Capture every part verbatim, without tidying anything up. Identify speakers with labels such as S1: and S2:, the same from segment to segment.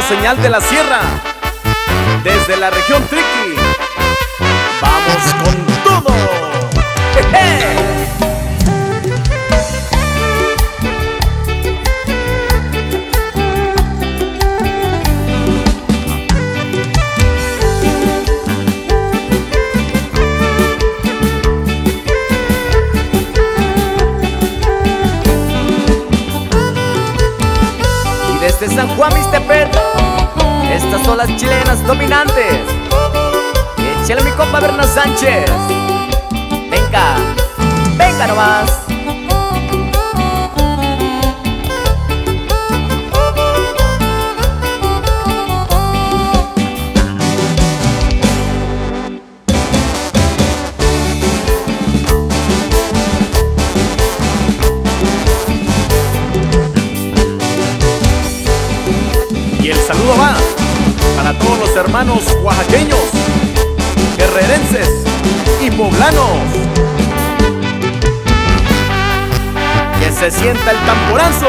S1: señal de la sierra, desde la región Triqui. ¡Vamos con todo! ¡Jeje!
S2: Desde San Juan Mixtepec, estas son las chilenas dominantes. Échale mi compa Berna Sánchez. Venga, venga nomás.
S1: Y el saludo va para todos los hermanos oaxaqueños, guerrerenses y poblanos. Que se sienta el tamborazo.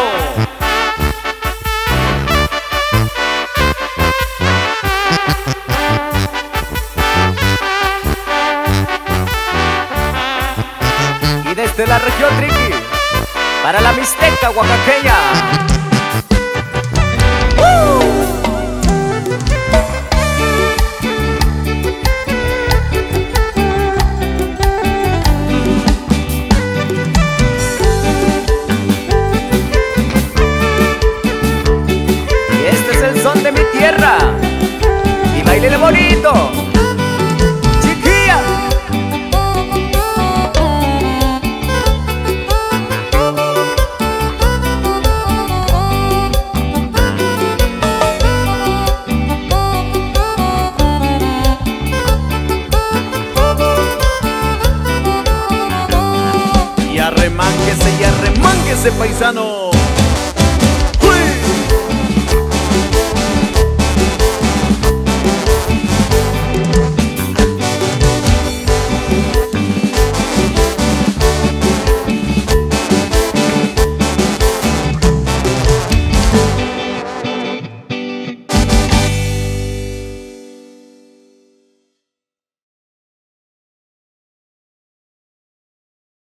S2: Y desde la región Triqui, para la Mixteca oaxaqueña. De mi tierra y bailele bonito, chiquilla.
S1: Y arremánguese y arremánguese, paisano.